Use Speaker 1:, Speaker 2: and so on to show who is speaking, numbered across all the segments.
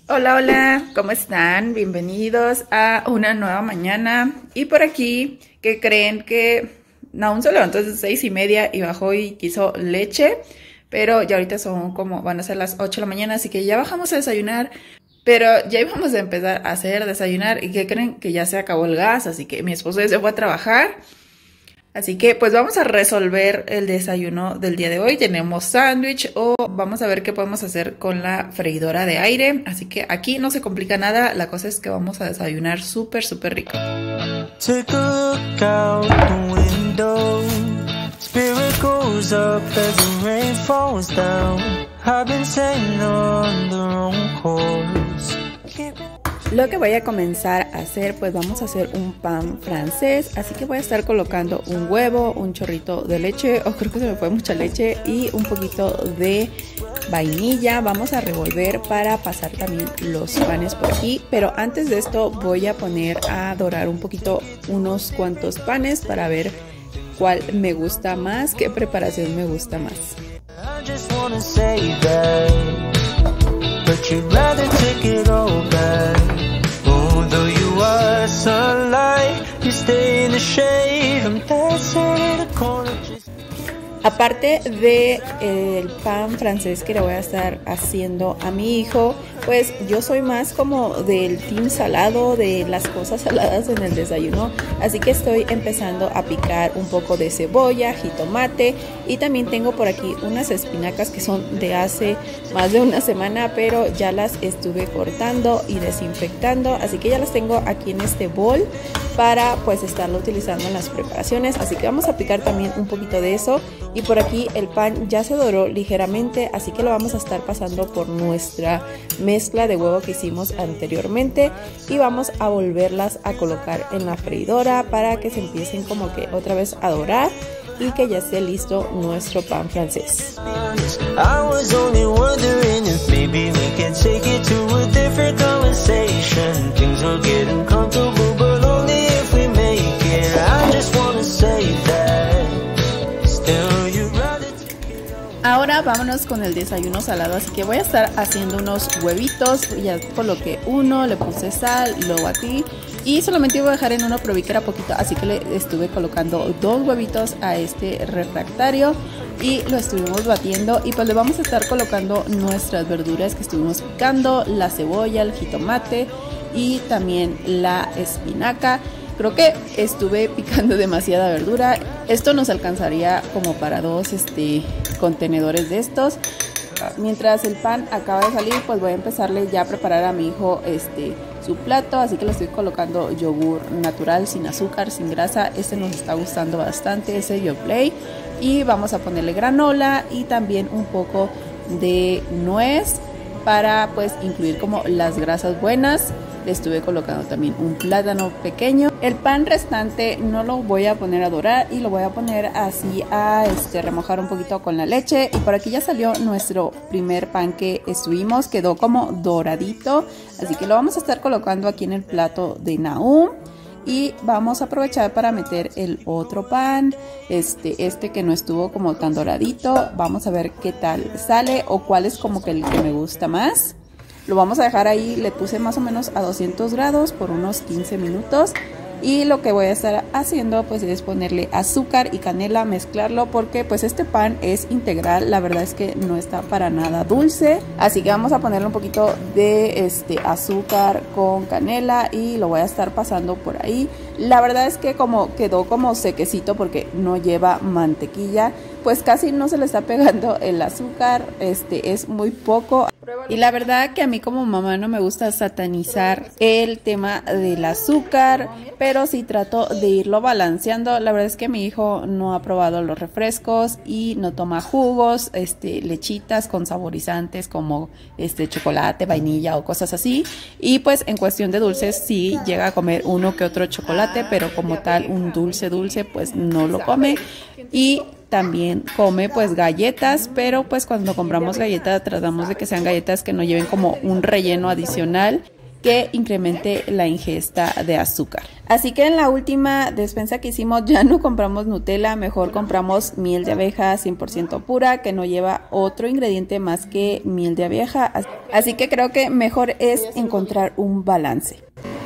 Speaker 1: Hola, hola, ¿cómo están? Bienvenidos a una nueva mañana. Y por aquí, ¿qué creen? Que aún se levantó desde 6:30 y bajó y quiso leche. Pero ya ahorita son como, van a ser las 8 de la mañana, así que ya bajamos a desayunar. Pero ya íbamos a empezar a hacer desayunar y ¿qué creen? Que ya se acabó el gas, así que mi esposo ya se fue a trabajar. Así que pues vamos a resolver el desayuno del día de hoy. Tenemos sándwich o vamos a ver qué podemos hacer con la freidora de aire. Así que aquí no se complica nada, la cosa es que vamos a desayunar súper rico. Take a look out the window. Spirit goes up as the rain falls down. I've been sailing on the wrong course. Lo que voy a comenzar a hacer, pues vamos a hacer un pan francés, así que voy a estar colocando un huevo, un chorrito de leche, o creo que se me fue mucha leche, y un poquito de vainilla. Vamos a revolver para pasar también los panes por aquí, pero antes de esto voy a poner a dorar un poquito unos cuantos panes para ver cuál me gusta más, qué preparación me gusta más. But you'd rather take it all back. Although you are sunlight, you stay in the shade. I'm dancing in a corner. Aparte de el pan francés que le voy a estar haciendo a mi hijo, pues yo soy más como del team salado, de las cosas saladas en el desayuno, así que estoy empezando a picar un poco de cebolla, jitomate, y también tengo por aquí unas espinacas que son de hace más de una semana, pero ya las estuve cortando y desinfectando, así que ya las tengo aquí en este bol para pues estarlo utilizando en las preparaciones. Así que vamos a picar también un poquito de eso. Y por aquí el pan ya se doró ligeramente, así que lo vamos a estar pasando por nuestra mezcla de huevo que hicimos anteriormente y vamos a volverlas a colocar en la freidora para que se empiecen como que otra vez a dorar y que ya esté listo nuestro pan francés. Ahora vámonos con el desayuno salado, así que voy a estar haciendo unos huevitos. Ya coloqué uno, le puse sal, lo batí y solamente voy a dejar en uno, pero vi que era poquito, así que le estuve colocando 2 huevitos a este refractario y lo estuvimos batiendo. Y pues le vamos a estar colocando nuestras verduras que estuvimos picando, la cebolla, el jitomate y también la espinaca. Creo que estuve picando demasiada verdura. Esto nos alcanzaría como para 2 contenedores de estos. Mientras el pan acaba de salir, pues voy a empezarle ya a preparar a mi hijo su plato. Así que le estoy colocando yogur natural, sin azúcar, sin grasa. Este nos está gustando bastante, ese Yoplait. Y vamos a ponerle granola y también un poco de nuez para pues incluir como las grasas buenas. Le estuve colocando también un plátano pequeño. El pan restante no lo voy a poner a dorar y lo voy a poner así a remojar un poquito con la leche. Y por aquí ya salió nuestro primer pan que estuvimos, quedó como doradito, así que lo vamos a estar colocando aquí en el plato de Nahum. Y vamos a aprovechar para meter el otro pan, este que no estuvo como tan doradito. Vamos a ver qué tal sale o cuál es como que el que me gusta más. Lo vamos a dejar ahí, le puse más o menos a 200 grados por unos 15 minutos. Y lo que voy a estar haciendo pues es ponerle azúcar y canela, mezclarlo porque pues este pan es integral, la verdad es que no está para nada dulce. Así que vamos a ponerle un poquito de azúcar con canela y lo voy a estar pasando por ahí. La verdad es que como quedó como sequecito porque no lleva mantequilla, pues casi no se le está pegando el azúcar, es muy poco. Y la verdad que a mí como mamá no me gusta satanizar el tema del azúcar, pero sí trato de irlo balanceando. La verdad es que mi hijo no ha probado los refrescos y no toma jugos, lechitas con saborizantes como chocolate, vainilla o cosas así. Y pues en cuestión de dulces sí llega a comer uno que otro chocolate, pero como tal un dulce pues no lo come. Y también come pues galletas, pero pues cuando compramos galletas tratamos de que sean galletas que no lleven como un relleno adicional. que incremente la ingesta de azúcar. Así que en la última despensa que hicimos ya no compramos Nutella, mejor compramos miel de abeja 100% pura, que no lleva otro ingrediente más que miel de abeja. Así que creo que mejor es encontrar un balance.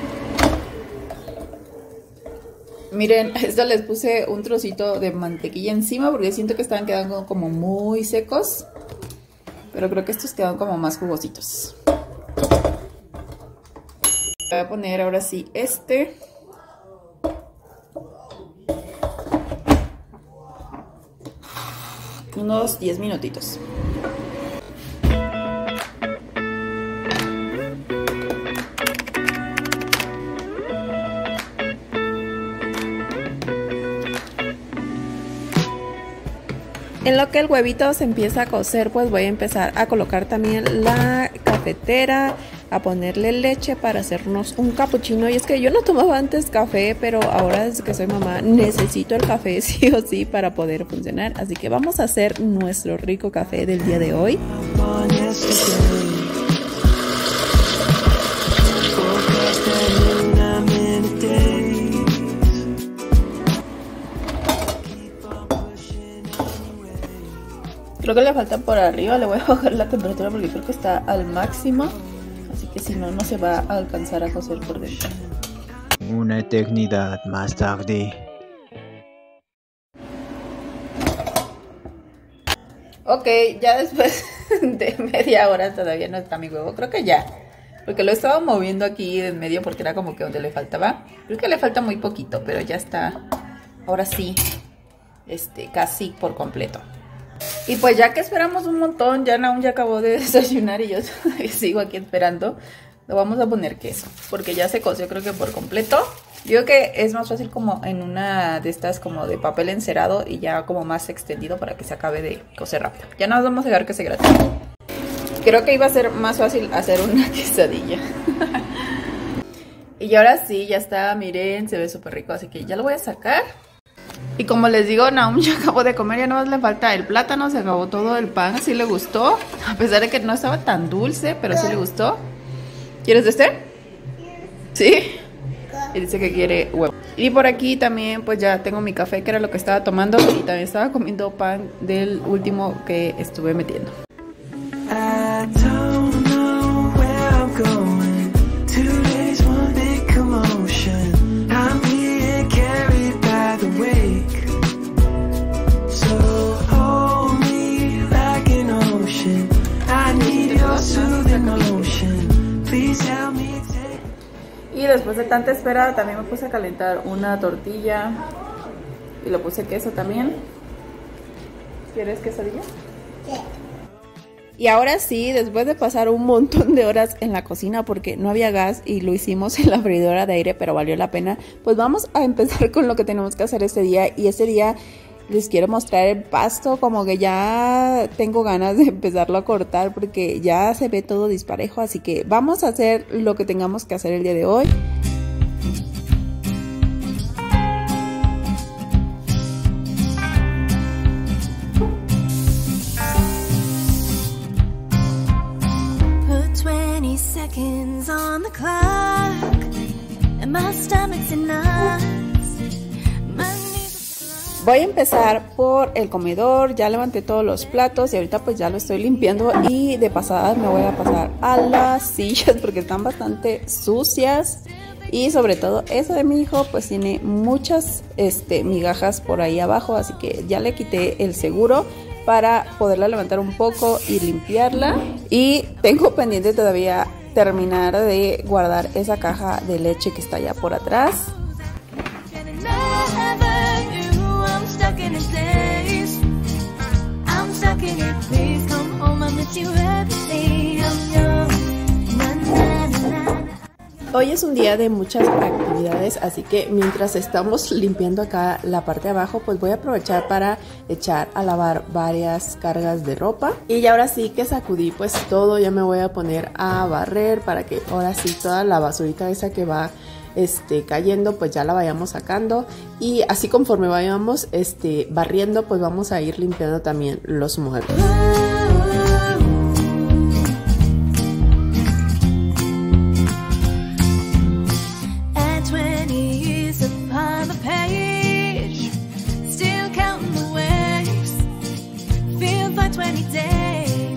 Speaker 1: Miren, a esto les puse un trocito de mantequilla encima porque siento que estaban quedando como muy secos. Pero creo que estos quedan como más jugositos. Voy a poner ahora sí unos 10 minutitos. En lo que el huevito se empieza a cocer, pues voy a empezar a colocar también la cafetera, a ponerle leche para hacernos un capuchino. Y es que yo no tomaba antes café, pero ahora desde que soy mamá necesito el café sí o sí para poder funcionar. Así que vamos a hacer nuestro rico café del día de hoy. Creo que le falta por arriba, le voy a bajar la temperatura porque creo que está al máximo. Así que si no, no se va a alcanzar a cocer por dentro.
Speaker 2: Una eternidad más tarde.
Speaker 1: Ok, ya después de media hora todavía no está mi huevo. Creo que ya. Porque lo estaba moviendo aquí en medio porque era como que donde le faltaba. Creo que le falta muy poquito, pero ya está. Ahora sí, casi por completo. Y pues ya que esperamos un montón, ya Naum ya acabó de desayunar y yo sigo aquí esperando. Le vamos a poner queso, porque ya se coció creo que por completo. Digo que es más fácil como en una de estas como de papel encerado y ya como más extendido para que se acabe de cocer rápido. Ya nos vamos a dejar que se gratine. Creo que iba a ser más fácil hacer una quesadilla. Y ahora sí, ya está, miren, se ve súper rico, así que ya lo voy a sacar. Y como les digo, Naum ya acabó de comer, ya no más le falta el plátano, se acabó todo el pan, sí le gustó. A pesar de que no estaba tan dulce, pero sí le gustó. ¿Quieres de este? ¿Sí? Y dice que quiere huevo. Y por aquí también pues ya tengo mi café, que era lo que estaba tomando. Y también estaba comiendo pan del último que estuve metiendo. Y después de tanta espera también me puse a calentar una tortilla y le puse queso también. ¿Quieres quesadilla? Sí. Y ahora sí, después de pasar un montón de horas en la cocina porque no había gas y lo hicimos en la freidora de aire, pero valió la pena, pues vamos a empezar con lo que tenemos que hacer este día. Y este día les quiero mostrar el pasto, como que ya tengo ganas de empezarlo a cortar porque ya se ve todo disparejo, así que vamos a hacer lo que tengamos que hacer el día de hoy. Put 20 seconds on the clock and my stomach's in knots. Voy a empezar por el comedor, ya levanté todos los platos y ahorita pues ya lo estoy limpiando y de pasada me voy a pasar a las sillas porque están bastante sucias y sobre todo esa de mi hijo pues tiene muchas migajas por ahí abajo, así que ya le quité el seguro para poderla levantar un poco y limpiarla. Y tengo pendiente todavía terminar de guardar esa caja de leche que está allá por atrás. Hoy es un día de muchas actividades, así que mientras estamos limpiando acá la parte de abajo, pues voy a aprovechar para echar a lavar varias cargas de ropa. Y ya ahora sí que sacudí pues todo, ya me voy a poner a barrer para que ahora sí toda la basurita esa que va cayendo pues ya la vayamos sacando, y así conforme vayamos barriendo pues vamos a ir limpiando también los muebles.
Speaker 3: 20 days.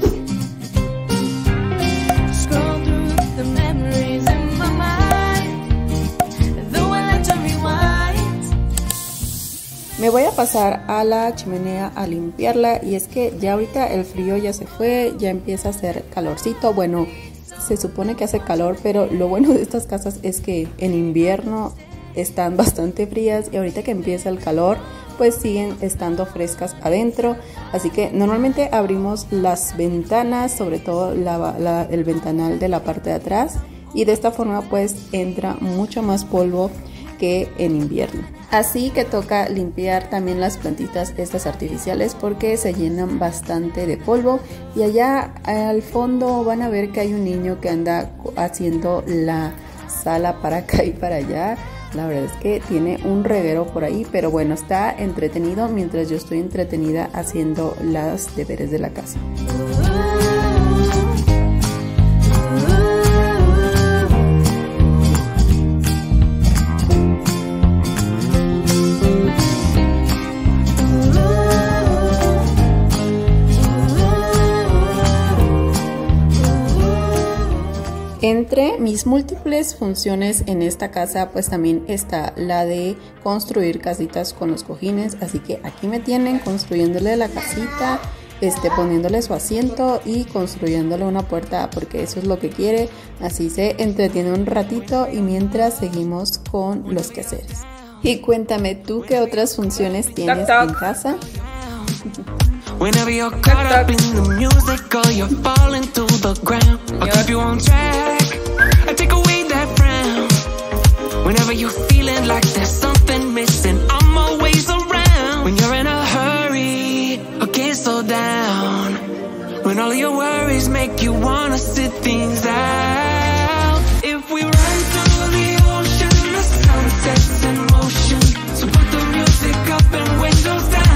Speaker 3: Scroll through the memories in my mind, though I like to rewind.
Speaker 1: Me voy a pasar a la chimenea a limpiarla, y es que ya ahorita el frío ya se fue, ya empieza a hacer calorcito. Bueno, se supone que hace calor, pero lo bueno de estas casas es que en invierno están bastante frías, y ahorita que empieza el calor pues siguen estando frescas adentro. Así que normalmente abrimos las ventanas, sobre todo el ventanal de la parte de atrás, y de esta forma pues entra mucho más polvo que en invierno. Así que toca limpiar también las plantitas estas artificiales porque se llenan bastante de polvo. Y allá al fondo van a ver que hay un niño que anda haciendo la sala para acá y para allá. La verdad es que tiene un reguero por ahí, pero bueno, está entretenido mientras yo estoy entretenida haciendo los deberes de la casa. Entre mis múltiples funciones en esta casa pues también está la de construir casitas con los cojines, así que aquí me tienen construyéndole la casita, poniéndole su asiento y construyéndole una puerta porque eso es lo que quiere. Así se entretiene un ratito y mientras seguimos con los quehaceres. Y cuéntame tú qué otras funciones tienes en casa.
Speaker 3: Whenever you're caught up in the music or you're falling to the ground, I'll keep you on track, I take away that frown. Whenever you're feeling like there's something missing, I'm always around. When you're in a hurry, okay, slow down. When all of your worries make you wanna sit things out. If we run to the ocean, the sun sets in motion. So put the music up and windows down.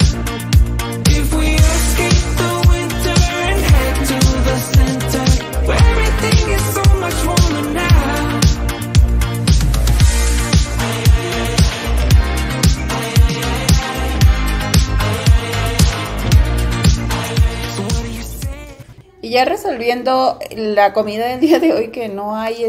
Speaker 1: Y ya resolviendo la comida del día de hoy, que no hay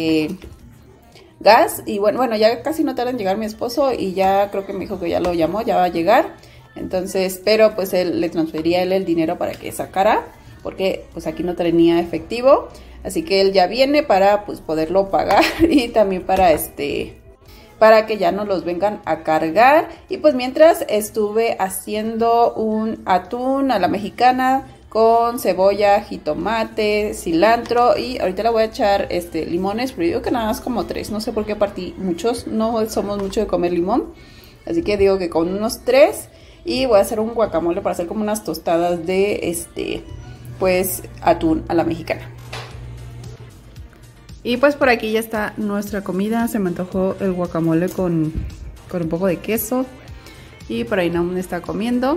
Speaker 1: gas. Y bueno, ya casi no tarda en llegar mi esposo, y ya creo que me dijo que ya lo llamó, ya va a llegar. Entonces, pero pues él le transferiría el dinero para que sacara, porque pues aquí no tenía efectivo. Así que él ya viene para pues poderlo pagar y también para que ya no los vengan a cargar. Y pues mientras estuve haciendo un atún a la mexicana con cebolla, jitomate, cilantro, y ahorita le voy a echar limones, pero digo que nada más como 3, no sé por qué partí muchos, no somos mucho de comer limón, así que digo que con unos 3. Y voy a hacer un guacamole para hacer como unas tostadas de pues atún a la mexicana. Y pues por aquí ya está nuestra comida. Se me antojó el guacamole con un poco de queso, y por ahí Naum está comiendo.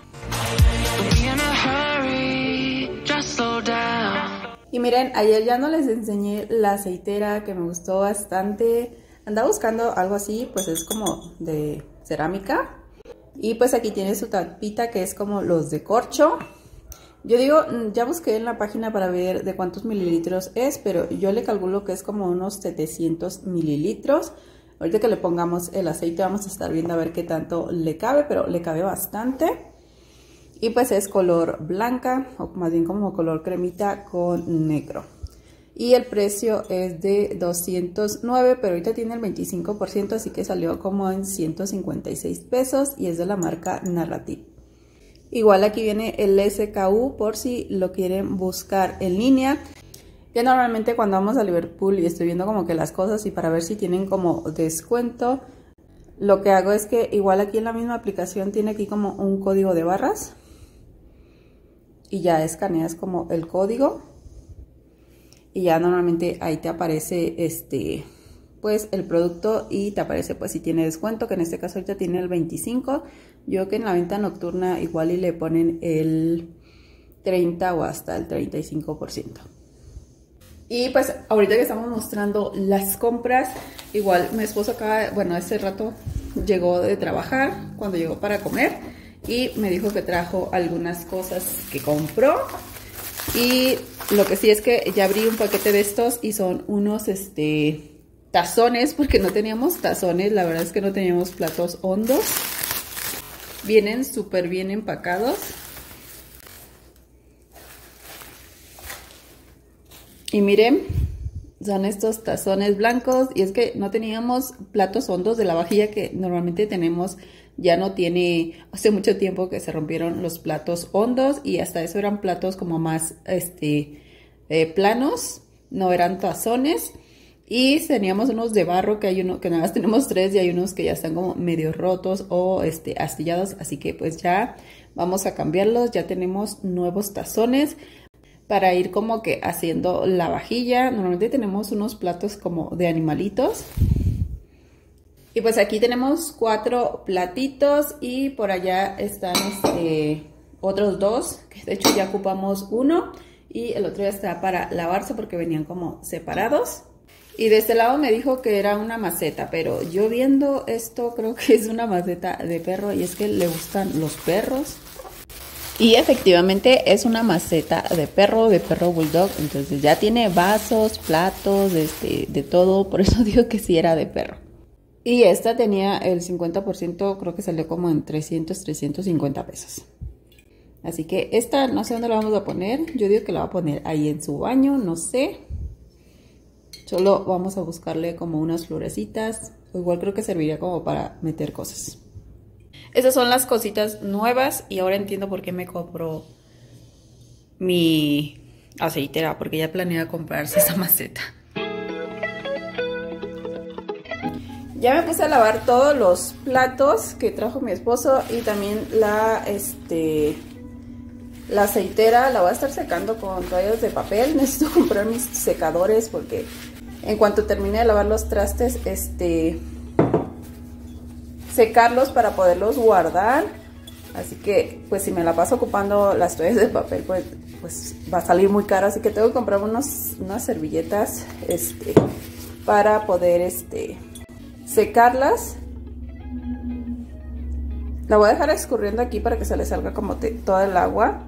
Speaker 1: Y miren, ayer ya no les enseñé la aceitera, que me gustó bastante. Andaba buscando algo así, pues es como de cerámica. Y pues aquí tiene su tapita, que es como los de corcho. Yo digo, ya busqué en la página para ver de cuántos mililitros es, pero yo le calculo que es como unos 700 mililitros. Ahorita que le pongamos el aceite vamos a estar viendo a ver qué tanto le cabe, pero le cabe bastante. Y pues es color blanca, o más bien como color cremita con negro. Y el precio es de 209, pero ahorita tiene el 25%, así que salió como en 156 pesos y es de la marca Narrative. Igual aquí viene el SKU por si lo quieren buscar en línea. Que normalmente cuando vamos a Liverpool y estoy viendo como que las cosas y para ver si tienen como descuento, lo que hago es que igual aquí en la misma aplicación tiene aquí como un código de barras. Y ya escaneas como el código. Y ya normalmente ahí te aparece pues el producto y te aparece pues si tiene descuento, que en este caso ahorita tiene el 25. Yo que en la venta nocturna igual y le ponen el 30 o hasta el 35%. Y pues ahorita que estamos mostrando las compras, igual mi esposo acaba, bueno, hace rato llegó de trabajar, cuando llegó para comer. y me dijo que trajo algunas cosas que compró. Y lo que sí es que ya abrí un paquete de estos y son unos tazones, porque no teníamos tazones, la verdad es que no teníamos platos hondos. Vienen súper bien empacados. Y miren, son estos tazones blancos, y es que no teníamos platos hondos de la vajilla que normalmente tenemos. Ya no tiene, hace mucho tiempo que se rompieron los platos hondos, y hasta eso eran platos como más planos, no eran tazones. Y teníamos unos de barro, que hay uno que nada más tenemos 3, y hay unos que ya están como medio rotos o astillados, así que pues ya vamos a cambiarlos. Ya tenemos nuevos tazones para ir como que haciendo la vajilla. Normalmente tenemos unos platos como de animalitos. Y pues aquí tenemos 4 platitos, y por allá están otros 2, que de hecho ya ocupamos uno, y el otro ya está para lavarse porque venían como separados. Y de este lado me dijo que era una maceta, pero yo viendo esto creo que es una maceta de perro, y es que le gustan los perros. Y efectivamente es una maceta de perro bulldog, entonces ya tiene vasos, platos, de todo, por eso digo que sí era de perro. Y esta tenía el 50%, creo que salió como en 350 pesos. Así que esta no sé dónde la vamos a poner. Yo digo que la va a poner ahí en su baño, no sé. Solo vamos a buscarle como unas florecitas. O igual creo que serviría como para meter cosas. Esas son las cositas nuevas, y ahora entiendo por qué me compró mi aceitera, porque ya planeaba comprarse esa maceta. Ya me puse a lavar todos los platos que trajo mi esposo, y también la aceitera la voy a estar secando con toallas de papel. Necesito comprar mis secadores porque en cuanto termine de lavar los trastes, secarlos para poderlos guardar. Así que pues si me la paso ocupando las toallas de papel, pues va a salir muy caro. Así que tengo que comprar unas servilletas para poder secarlas. La voy a dejar escurriendo aquí para que se le salga como toda el agua.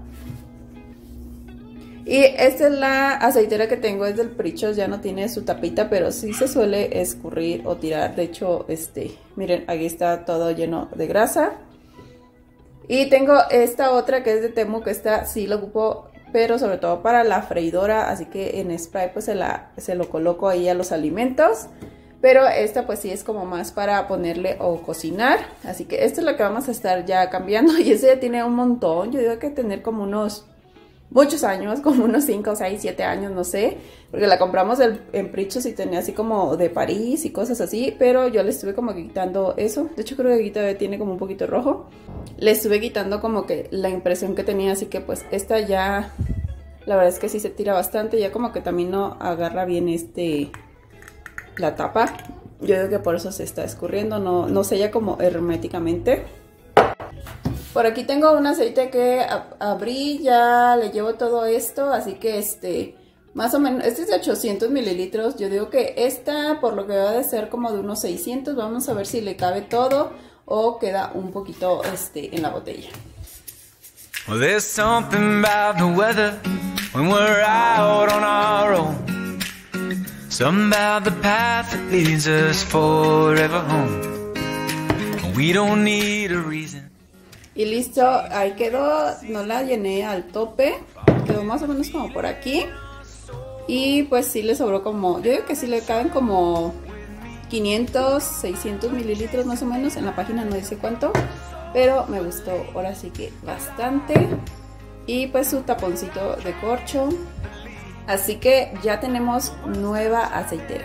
Speaker 1: Y esta es la aceitera que tengo, es del Prichos, ya no tiene su tapita, pero sí se suele escurrir o tirar. De hecho, miren, aquí está todo lleno de grasa. Y tengo esta otra que es de Temu, que esta sí la ocupo, pero sobre todo para la freidora, así que en spray pues se lo coloco ahí a los alimentos. Pero esta pues sí es como más para ponerle o cocinar. Así que esta es la que vamos a estar ya cambiando. Y esta ya tiene un montón. Yo digo que tener como muchos años, como unos 5, 6, 7 años, no sé. Porque la compramos en Prichos y tenía así como de París y cosas así. Pero yo le estuve como quitando eso. De hecho creo que aquí todavía tiene como un poquito rojo. Le estuve quitando como que la impresión que tenía. Así que pues esta ya, la verdad es que sí se tira bastante. Ya como que también no agarra bien la tapa. Yo digo que por eso se está escurriendo, no sella como herméticamente. Por aquí tengo un aceite que abrí, ya le llevo todo esto, así que más o menos, este es de 800 mililitros. Yo digo que esta, por lo que va a ser como de unos 600, vamos a ver si le cabe todo o queda un poquito en la botella.
Speaker 3: Well, there's something about the weather when we're out on our own. Something about the path that leads us forever home. We don't need a reason.
Speaker 1: Y listo, ahí quedó. No la llené al tope. Quedó más o menos como por aquí. Y pues sí le sobró como, yo digo que sí le caben como 500, 600 mililitros más o menos. En la página no dice cuánto, pero me gustó ahora sí que bastante. Y pues su taponcito de corcho. Así que ya tenemos nueva aceitera.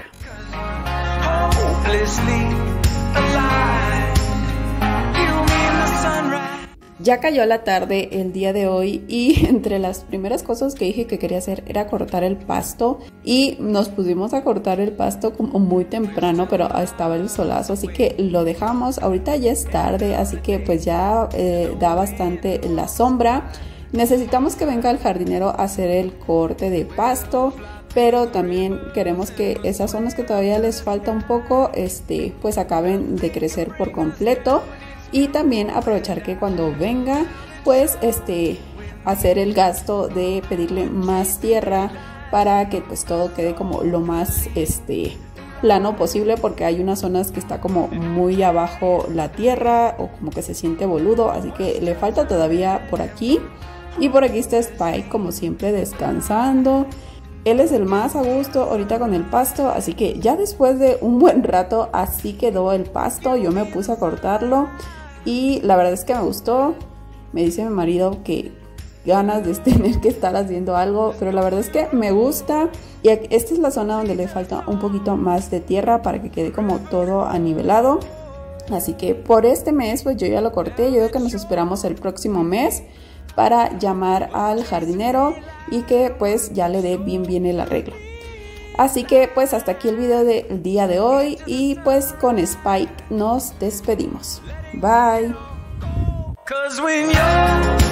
Speaker 1: Ya cayó la tarde el día de hoy y entre las primeras cosas que dije que quería hacer era cortar el pasto, y nos pusimos a cortar el pasto como muy temprano, pero estaba el solazo, así que lo dejamos. Ahorita ya es tarde, así que pues ya da bastante la sombra. Necesitamos que venga el jardinero a hacer el corte de pasto, pero también queremos que esas zonas que todavía les falta un poco, pues acaben de crecer por completo. y también aprovechar que cuando venga pues hacer el gasto de pedirle más tierra para que pues todo quede como lo más plano posible, porque hay unas zonas que está como muy abajo la tierra o como que se siente boludo, así que le falta todavía por aquí. Y por aquí está Spike como siempre descansando. Él es el más a gusto ahorita con el pasto, así que ya después de un buen rato así quedó el pasto. Yo me puse a cortarlo y la verdad es que me gustó. Me dice mi marido que ganas de tener que estar haciendo algo, pero la verdad es que me gusta. Y esta es la zona donde le falta un poquito más de tierra para que quede como todo anivelado. Así que por este mes pues yo ya lo corté. Yo creo que nos esperamos el próximo mes para llamar al jardinero y que pues ya le dé bien el arreglo. Así que pues hasta aquí el video del día de hoy y pues con Spike nos despedimos. Bye.